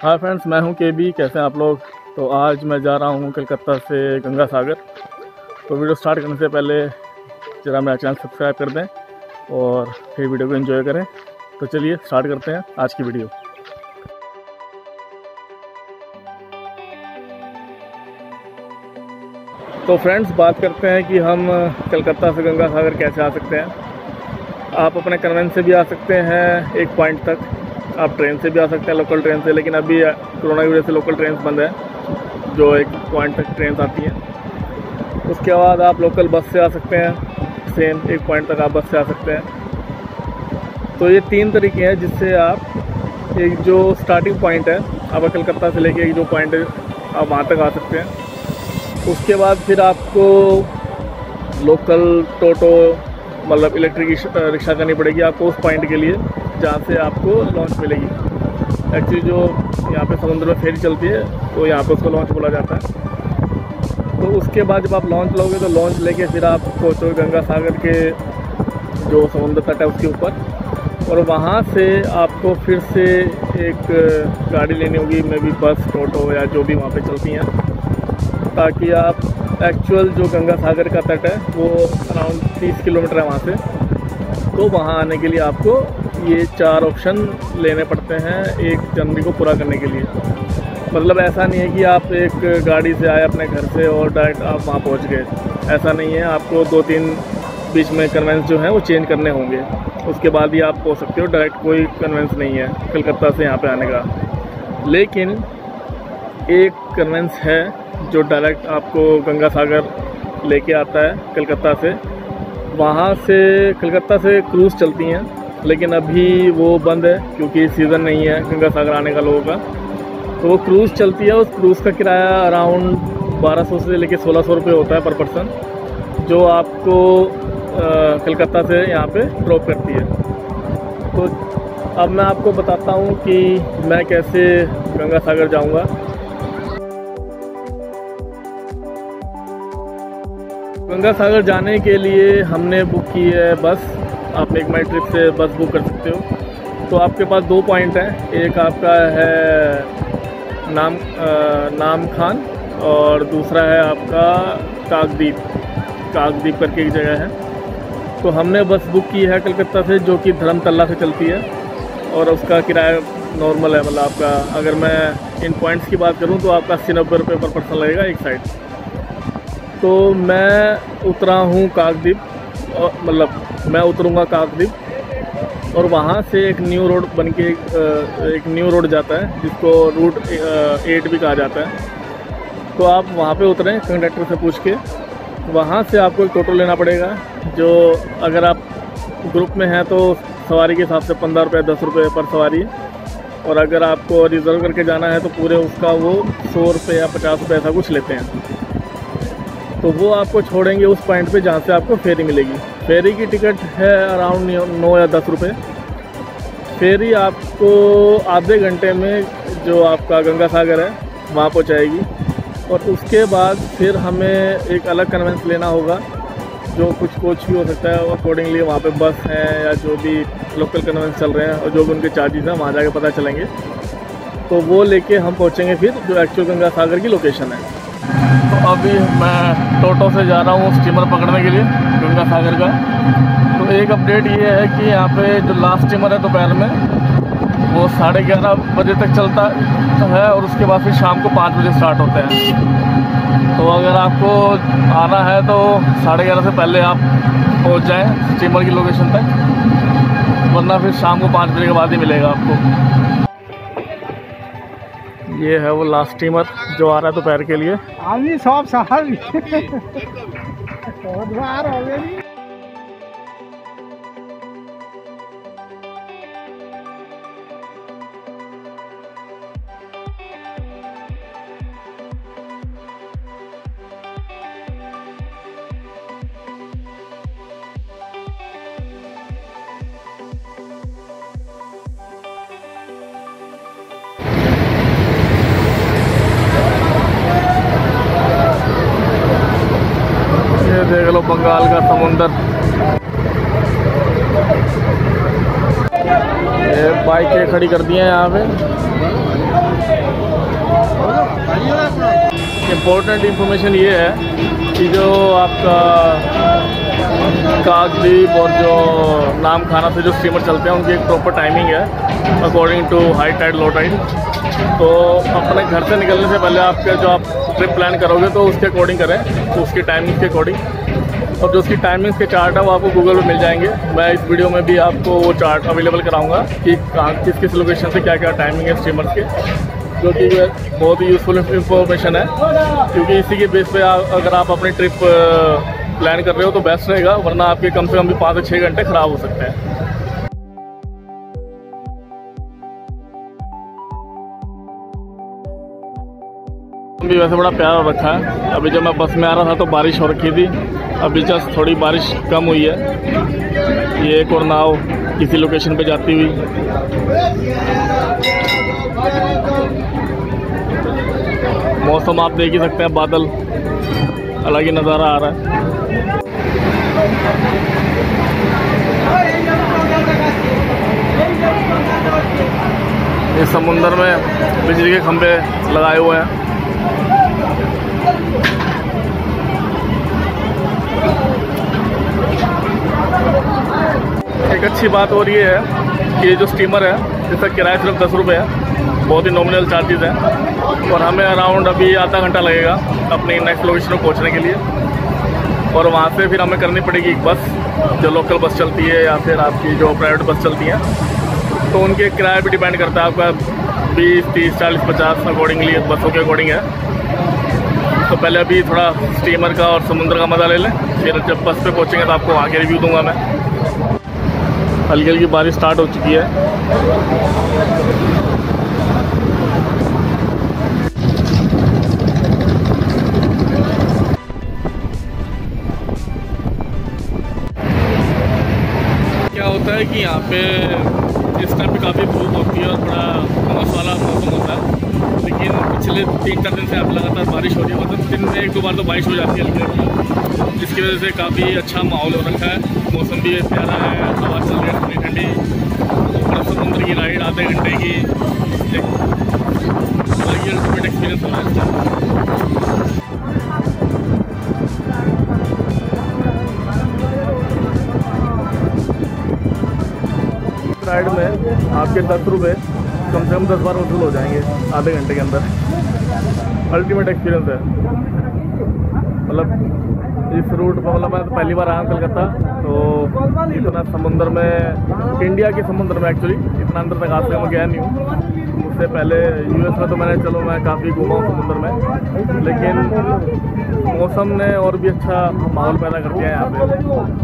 Hi friends, मैं हूं केबी। कैसे हैं आप लोग। तो आज मैं जा रहा हूं कलकत्ता से गंगा सागर। तो वीडियो स्टार्ट करने से पहले ज़रा मेरा चैनल सब्सक्राइब कर दें और फिर वीडियो को एंजॉय करें। तो चलिए स्टार्ट करते हैं आज की वीडियो। तो फ्रेंड्स, बात करते हैं कि हम कलकत्ता से गंगा सागर कैसे आ सकते हैं। आप अपने कन्वेंस से भी आ सकते हैं एक पॉइंट तक, आप ट्रेन से भी आ सकते हैं, लोकल ट्रेन से। लेकिन अभी कोरोना की वजह से लोकल ट्रेन बंद है, जो एक पॉइंट तक ट्रेन आती हैं। उसके बाद आप लोकल बस से आ सकते हैं, सेम एक पॉइंट तक आप बस से आ सकते हैं। तो ये 3 तरीके हैं जिससे आप एक जो स्टार्टिंग पॉइंट है आपका कलकत्ता से लेके एक जो पॉइंट है आप वहाँ तक आ सकते हैं। उसके बाद फिर आपको लोकल टोटो मतलब इलेक्ट्रिक रिक्शा करनी पड़ेगी आपको उस पॉइंट के लिए जहाँ से आपको लॉन्च मिलेगी। एक्चुअली जो यहाँ पे समुद्र में फेरी चलती है तो यहाँ पे उसको लॉन्च बोला जाता है। तो उसके बाद जब आप लॉन्च लोगे तो लॉन्च लेके फिर आप पहुँचोगे गंगा सागर के जो समुद्र तट है उसके ऊपर, और वहाँ से आपको फिर से एक गाड़ी लेनी होगी, मे बी बस, टोटो या जो भी वहाँ पे चलती हैं, ताकि आप एक्चुअल जो गंगा सागर का तट है वो अराउंड 30 किलोमीटर है वहाँ से। तो वहाँ आने के लिए आपको ये 4 ऑप्शन लेने पड़ते हैं 1 जनवरी को पूरा करने के लिए। मतलब ऐसा नहीं है कि आप एक गाड़ी से आए अपने घर से और डायरेक्ट आप वहाँ पहुँच गए, ऐसा नहीं है। आपको 2-3 बीच में कन्वेंस जो है वो चेंज करने होंगे, उसके बाद ही आप पहुँच सकते हो। डायरेक्ट कोई कन्वेंस नहीं है कलकत्ता से यहाँ पे आने का। लेकिन एक कन्वेंस है जो डायरेक्ट आपको गंगा सागर लेके आता है कलकत्ता से। वहाँ से कलकत्ता से क्रूज़ चलती हैं, लेकिन अभी वो बंद है क्योंकि सीज़न नहीं है गंगा सागर आने का लोगों का। तो वो क्रूज़ चलती है, उस क्रूज़ का किराया अराउंड 1200 से लेके 1600 रुपये होता है पर पर्सन, जो आपको कलकत्ता से यहाँ पे ड्रॉप करती है। तो अब मैं आपको बताता हूँ कि मैं कैसे गंगा सागर जाऊँगा। गंगा सागर जाने के लिए हमने बुक की है बस। आप मेक माई ट्रिप से बस बुक कर सकते हो। तो आपके पास 2 पॉइंट हैं, एक आपका है नाम खान और दूसरा है आपका काकद्वीप करके एक जगह है। तो हमने बस बुक की है कलकत्ता से, जो कि धर्मतला से चलती है, और उसका किराया नॉर्मल है। मतलब आपका अगर मैं इन पॉइंट्स की बात करूं तो आपका 80-90 रुपये पर पर्सन लगेगा एक साइड। तो मैं उतरा हूँ काकद्वीप, मतलब मैं उतरूँगा काकद्वीप, और वहाँ से एक न्यू रोड बन के एक न्यू रोड जाता है जिसको रूट 8 भी कहा जाता है। तो आप वहाँ पे उतरें कंडक्टर से पूछ के। वहाँ से आपको एक टोटो लेना पड़ेगा, जो अगर आप ग्रुप में हैं तो सवारी के हिसाब से 15 रुपये 10 रुपये पर सवारी, और अगर आपको रिज़र्व करके जाना है तो पूरे उसका वो 100 रुपये या 50 रुपये ऐसा कुछ लेते हैं। तो वो आपको छोड़ेंगे उस पॉइंट पे जहाँ से आपको फेरी मिलेगी। फेरी की टिकट है अराउंड 9 या 10 रुपये। फेरी आपको आधे घंटे में जो आपका गंगा सागर है वहाँ पहुँचाएगी, और उसके बाद फिर हमें एक अलग कन्वेंस लेना होगा, जो कुछ कोच भी हो सकता है। अकॉर्डिंगली वहाँ पे बस हैं या जो भी लोकल कन्वेंस चल रहे हैं और जो भी उनके चार्जेस हैं वहाँ जाके पता चलेंगे। तो वो लेके हम पहुँचेंगे फिर जो एक्चुअल गंगा सागर की लोकेशन है। तो अभी मैं टोटो से जा रहा हूँ स्टीमर पकड़ने के लिए गंगा सागर का। तो एक अपडेट ये है कि यहाँ पे जो लास्ट स्टीमर है दोपहर में वो 11:30 बजे तक चलता है, और उसके बाद फिर शाम को 5 बजे स्टार्ट होते हैं। तो अगर आपको आना है तो 11:30 से पहले आप पहुँच जाएँ स्टीमर की लोकेशन तक, वरना फिर शाम को 5 बजे के बाद ही मिलेगा आपको। ये है वो लास्ट स्टीमर जो आ रहा है दोपहर के लिए। आदमी सब सहल बार हो गई। देख लो बंगाल का समुंदर। ये बाइकें खड़ी कर दी हैं यहाँ पे। इम्पोर्टेंट इंफॉर्मेशन ये है कि जो आपका कागदीप और जो नाम खाना से जो स्टीमर चलते हैं उनकी एक प्रॉपर टाइमिंग है according to high tide low tide. तो अपने घर से निकलने से पहले आपके जो आप ट्रिप प्लान करोगे तो उसके अकॉर्डिंग करें, तो उसकी टाइमिंग के अकॉर्डिंग। और जो उसकी टाइमिंग्स के चार्ट है वो आपको गूगल पे मिल जाएंगे। मैं इस वीडियो में भी आपको वो चार्ट अवेलेबल कराऊंगा कि कहाँ किस किस लोकेशन से क्या क्या टाइमिंग है स्टीमर्स के, जो कि बहुत ही यूज़फुल इंफॉर्मेशन है। क्योंकि इसी के बेस पे अगर आप अपनी ट्रिप प्लान कर रहे हो तो बेस्ट रहेगा, वरना आपके कम से कम भी 5 से 6 घंटे ख़राब हो सकते हैं। भी वैसे बड़ा प्यारा रखा है। अभी जब मैं बस में आ रहा था तो बारिश हो रखी थी, अभी जस्ट थोड़ी बारिश कम हुई है। ये एक और नाव किसी लोकेशन पे जाती हुई। मौसम आप देख ही सकते हैं, बादल अलग ही नज़ारा आ रहा है। इस समुंदर में बिजली के खंभे लगाए हुए हैं। एक अच्छी बात और ये है कि जो स्टीमर है जिसका किराया सिर्फ 10 रुपये है, बहुत ही नॉमिनल चार्जेस हैं। और हमें अराउंड अभी आधा घंटा लगेगा अपनी नेक्स्ट लोकेशन को पहुंचने के लिए। और वहाँ से फिर हमें करनी पड़ेगी एक बस, जो लोकल बस चलती है या फिर आपकी जो प्राइवेट बस चलती है। तो उनके किराए पे डिपेंड करता है, आपका 20, 30, 40, 50 अकॉर्डिंगली बसों के अकॉर्डिंग है। तो पहले अभी थोड़ा स्टीमर का और समुद्र का मज़ा ले लें, फिर जब बस पे पहुँचेंगे तो आपको वहाँ के रिव्यू दूंगा मैं। हल्की हल्की बारिश स्टार्ट हो चुकी है। क्या होता है कि यहाँ पे इस टाइम पे काफ़ी धूप होती है और थोड़ा उमस वाला मौसम होता है। लेकिन पिछले 3-4 दिन से आप लगातार बारिश हो रही है, मतलब दिन में 1-2 बार तो बारिश हो जाती है हल्की, जिसकी वजह से काफ़ी अच्छा माहौल हो रखा है। मौसम भी प्यारा है, हवा चल रही है ठंडी ठंडी, और समुद्र की राइड आधे घंटे की एक अलग ही अल्टीमेट एक्सपीरियंस हो रहा है। राइड में आपके 10 रुपये कम से कम 10 बार वसूल हो जाएंगे आधे घंटे के अंदर। अल्टीमेट एक्सपीरियंस है। मतलब इस रूट पर, मतलब मैं तो पहली बार आया कलकत्ता, तो इतना समुंदर में, इंडिया के समुंदर में एक्चुअली इतना अंदर तक आज तक मैं गया नहीं हूँ। उससे पहले यूएस में तो मैंने, चलो मैं काफ़ी घूमा हूँ समुंदर में, लेकिन मौसम ने और भी अच्छा माहौल पैदा कर दिया है यहाँ पे।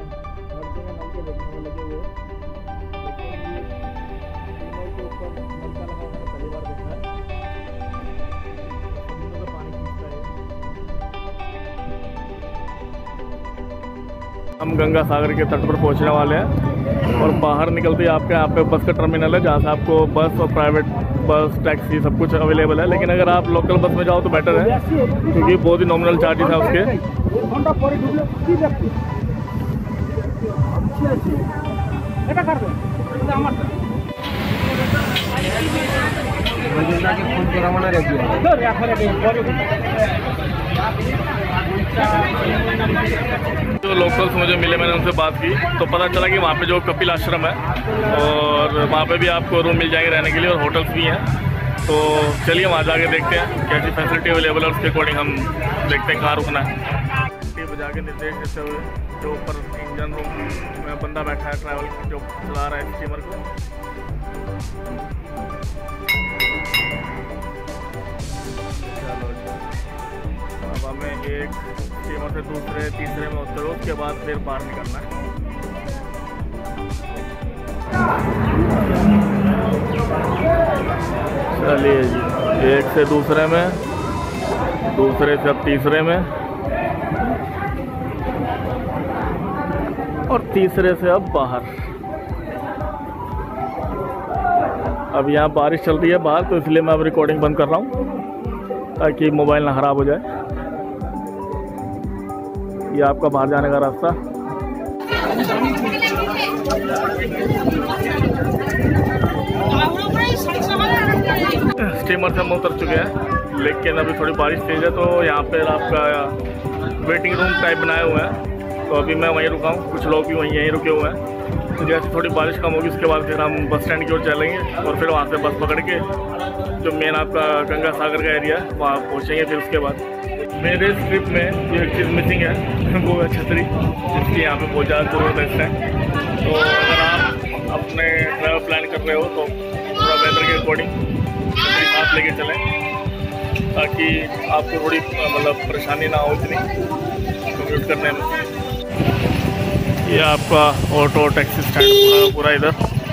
हम गंगा सागर के तट पर पहुंचने वाले हैं और बाहर निकलते ही आपके यहाँ पे बस का टर्मिनल है, जहाँ से आपको बस और प्राइवेट बस, टैक्सी सब कुछ अवेलेबल है। लेकिन अगर आप लोकल बस में जाओ तो बेटर है, क्योंकि बहुत ही नॉमिनल चार्जेस है उसके। जो लोकल्स मुझे मिले, मैंने उनसे बात की तो पता चला कि वहाँ पे जो कपिल आश्रम है और वहाँ पे भी आपको रूम मिल जाएंगे रहने के लिए, और होटल्स भी हैं। तो चलिए वहाँ जाके देखते हैं कैसी फैसिलिटी अवेलेबल है, उसके अकॉर्डिंग हम देखते हैं कहाँ रुकना है। बजा के निर्देश देते हुए जो ऊपर इंजन रूम में बंदा बैठा है, ट्रैवल जो चला रहा है स्टीमर को। अब हमें एक स्टीमर से दूसरे तीसरे में उतरो, उसके बाद फिर बाहर निकलना है। चलिए जी, एक से दूसरे में, दूसरे से अब तीसरे में, और तीसरे से अब बाहर। अब यहाँ बारिश चल रही है बाहर, तो इसलिए मैं अब रिकॉर्डिंग बंद कर रहा हूँ ताकि मोबाइल ना ख़राब हो जाए। ये आपका बाहर जाने का रास्ता। स्टीमर से हम उतर चुके हैं। लेकिन अभी थोड़ी बारिश तेज़ है, तो यहाँ पर आपका वेटिंग रूम टाइप बनाए हुए हैं। तो अभी मैं वहीं रुका हूँ, कुछ लोग भी यहीं रुके हुए हैं। तो जैसे थोड़ी बारिश कम होगी उसके बाद फिर हम बस स्टैंड की ओर चलेंगे और फिर वहाँ से बस पकड़ के जो मेन आपका गंगा सागर का एरिया है वहाँ पहुँचेंगे। फिर उसके बाद मेरे इस ट्रिप में जो एक चीज़ मिसिंग है वो है छतरी, जिसकी यहाँ पे बहुत ज़्यादा ज़रूरत है। तो अगर आप अपने ट्रैवल प्लान कर रहे हो तो थोड़ा वेदर के अकॉर्डिंग छतरी साथ लेके चलें, ताकि आपको थोड़ी मतलब परेशानी ना हो इतनी कम्यूट करने में। ये आपका ऑटो टैक्सी स्टैंड पूरा इधर।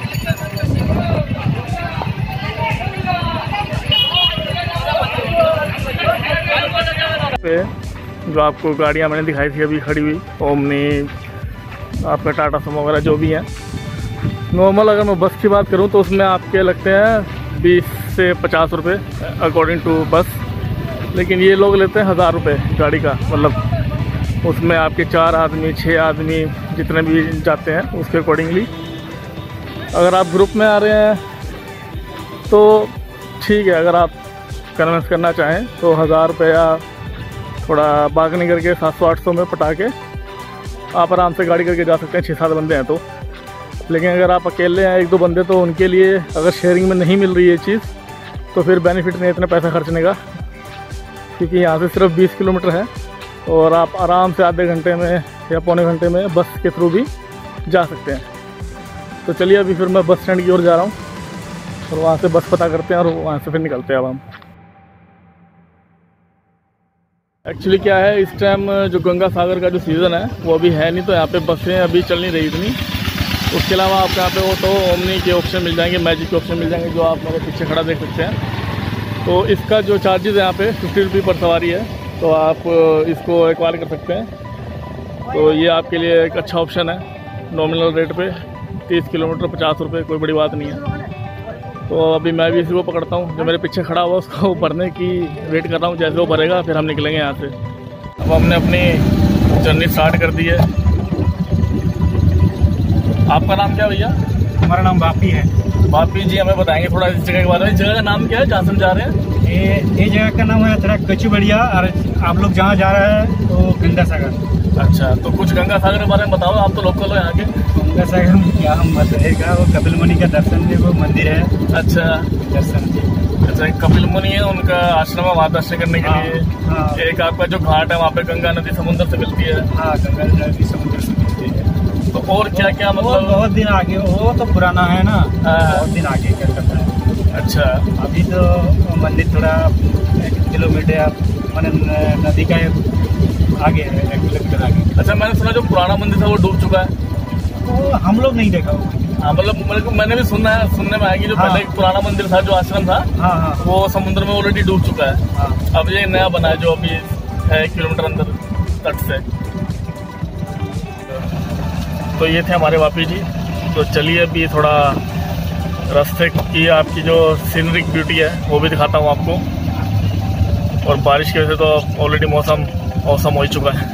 पे जो आपको गाड़ियाँ मैंने दिखाई थी अभी खड़ी हुई, ओमनी, आपका टाटा सुमो वगैरह जो भी हैं, नॉर्मल अगर मैं बस की बात करूं तो उसमें आपके लगते हैं 20 से 50 रुपये अकॉर्डिंग टू बस। लेकिन ये लोग लेते हैं 1000 रुपये गाड़ी का, मतलब उसमें आपके 4 आदमी 6 आदमी जितने भी जाते हैं उसके अकॉर्डिंगली। अगर आप ग्रुप में आ रहे हैं तो ठीक है, अगर आप कन्वेंस करना चाहें तो 1000 रुपये या थोड़ा बार्गेनिंग करके 700-800 में पटा के आप आराम से गाड़ी करके जा सकते हैं, 6-7 बंदे हैं तो। लेकिन अगर आप अकेले हैं 1-2 बंदे, तो उनके लिए अगर शेयरिंग में नहीं मिल रही है ये चीज़ तो फिर बेनिफिट नहीं इतना पैसा खर्चने का, क्योंकि यहाँ से सिर्फ 20 किलोमीटर है और आप आराम से आधे घंटे में या पौने घंटे में बस के थ्रू भी जा सकते हैं। तो चलिए अभी फिर मैं बस स्टैंड की ओर जा रहा हूँ और वहाँ से बस पता करते हैं और वहाँ से फिर निकलते हैं अब हम। एक्चुअली क्या है, इस टाइम जो गंगा सागर का जो सीज़न है वो अभी है नहीं, तो यहाँ पे बसें अभी चल नहीं रही इतनी। उसके अलावा आपको यहाँ पे ऑटो, ओमनी के ऑप्शन मिल जाएंगे, मैजिक के ऑप्शन मिल जाएंगे, जो आप मेरे पीछे खड़ा देख सकते हैं। तो इसका जो चार्जेस है यहाँ पे 50 रुपये पर सवारी है, तो आप इसको एक्वायर कर सकते हैं। तो ये आपके लिए एक अच्छा ऑप्शन है, नॉमिनल रेट पे 30 किलोमीटर 50 रुपये, कोई बड़ी बात नहीं है। तो अभी मैं भी इसी को पकड़ता हूँ, जो मेरे पीछे खड़ा हुआ उसको भरने की वेट कर रहा हूँ। जैसे वो भरेगा फिर हम निकलेंगे यहाँ से। अब हमने अपनी जर्नी स्टार्ट कर दी है। आपका नाम क्या भैया? हमारा नाम बापी है। बापी जी हमें बताएंगे थोड़ा इस जगह के बारे में। जगह का नाम क्या है जहाँ से हम जा रहे हैं? ये जगह का नाम है थोड़ा कच्ची बढ़िया, और आप लोग जहाँ जा रहे हैं तो गंगा सागर। अच्छा, तो कुछ गंगा सागर के बारे में बताओ, आप तो लोकल हो यहाँ के। गंगा सागर में क्या हम बताएगा, वो कपिल मुनि का दर्शन है, वो मंदिर है। अच्छा, दर्शन। अच्छा, कपिल मुनि है, उनका आश्रम है, वहाँ दर्शन करने के लिए। हाँ। एक आपका जो घाट है वहाँ पे गंगा नदी समुद्र से मिलती है। हाँ, गंगा नदी समुद्र से मिलती है। तो और क्या क्या मतलब? बहुत दिन आगे, वो तो पुराना है ना, बहुत दिन आगे क्या करता है। अच्छा, अभी तो मंदिर थोड़ा 1 किलोमीटर मैंने नदी का आगे है, 1 किलोमीटर आगे। अच्छा, मैंने सुना जो पुराना मंदिर था वो डूब चुका है। वो हम लोग नहीं देखा। हाँ, मतलब मैंने भी सुनने में आया कि जो पहले एक पुराना मंदिर था, जो आश्रम था, हाँ, वो समुद्र में ऑलरेडी डूब चुका है। हाँ। अब ये नया बना है जो अभी है 1 किलोमीटर अंदर तट से। तो ये थे हमारे वापी जी। तो चलिए अभी थोड़ा रास्ते की आपकी जो सीनरिक ब्यूटी है वो भी दिखाता हूँ आपको। और बारिश की वजह से तो ऑलरेडी मौसम औसम हो ही चुका है।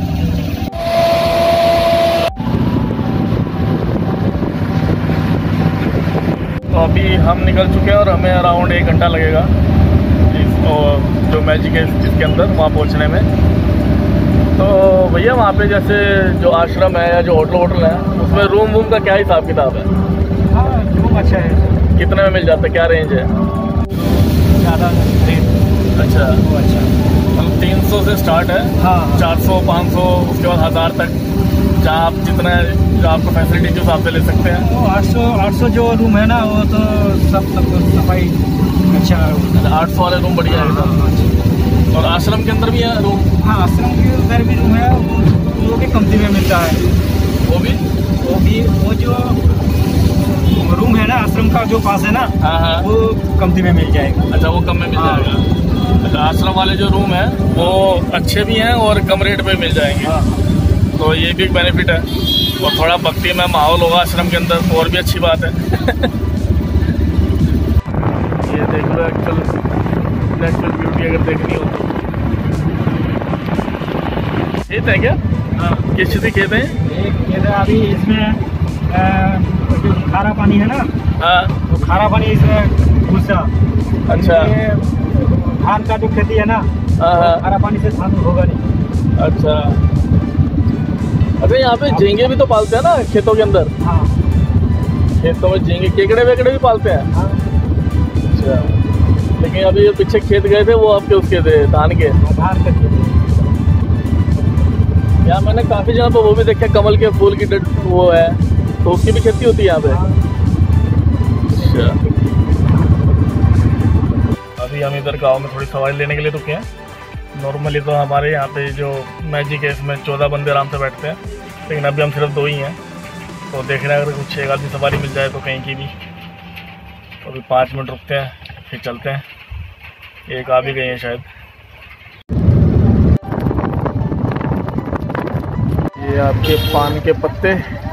तो अभी हम निकल चुके हैं और हमें अराउंड 1 घंटा लगेगा जो मैजिक है इसके अंदर वहाँ पहुँचने में। तो भैया वहाँ पे जैसे जो आश्रम है या जो होटल है उसमें रूम का क्या हिसाब किताब है? हाँ, रूम अच्छा है। कितने में मिल जाता है, क्या रेंज है? ज़्यादा रेट। अच्छा, वो अच्छा मतलब 300 से स्टार्ट है। हाँ। 400, 500 उसके बाद 1000 तक, जहाँ आप जितना जो आपको फैसिलिटी जो हिसाब से ले सकते हैं। वो 800 जो रूम है ना, वो तो सब सफाई अच्छा है। 800 वाले रूम बढ़िया है। और आश्रम के अंदर भी है रूम? हाँ, आश्रम के अंदर भी रूम है, वो भी कमती में मिलता है। वो जो रूम है ना आश्रम का जो पास है ना, हाँ, वो कमती में मिल जाएगा। अच्छा, वो कम में मिल जाएगा। अच्छा, आश्रम वाले जो रूम है वो अच्छे भी हैं और कम रेट पे मिल जाएंगे। हाँ। तो ये भी एक बेनिफिट है। और थोड़ा भक्ति में माहौल होगा आश्रम के अंदर तो और भी अच्छी बात है। ये देख लो एक्चुअल नेचुरल ब्यूटी अगर देखनी हो तो। खेत है क्या? हाँ। किस चीज़ के खेत हैं? एक खेत है, अभी इसमें जो खारा पानी है ना, हाँ, वो खारा पानी इसमें घुसा। अच्छा। धान का जो खेती है ना, हाँ। खारा पानी से धान होगा नहीं। अच्छा अच्छा, यहाँ पे झींगे भी तो पालते हैं ना खेतों के अंदर? हाँ खेतों में झींगे, केकड़े वेकड़े भी पालते हैं? हाँ। अच्छा, लेकिन अभी जो पीछे खेत गए थे वो आपके उसके थे, धान के? धान का खेती। यहाँ मैंने काफ़ी जगह पे वो भी देखा, कमल के फूल की वो है, तो उसकी भी खेती होती है यहाँ पे? अच्छा, अभी हम इधर गांव में थोड़ी सवारी लेने के लिए रुके हैं। नॉर्मली तो हमारे यहाँ पे जो मैजिक है इसमें 14 बंदे आराम से बैठते हैं, लेकिन अभी हम सिर्फ 2 ही हैं। तो देख रहे हैं अगर कुछ एक आधी सवारी मिल जाए तो कहीं की भी। तो अभी 5 मिनट रुकते हैं फिर चलते हैं। एक आ भी गई है शायद। ये आपके पान के पत्ते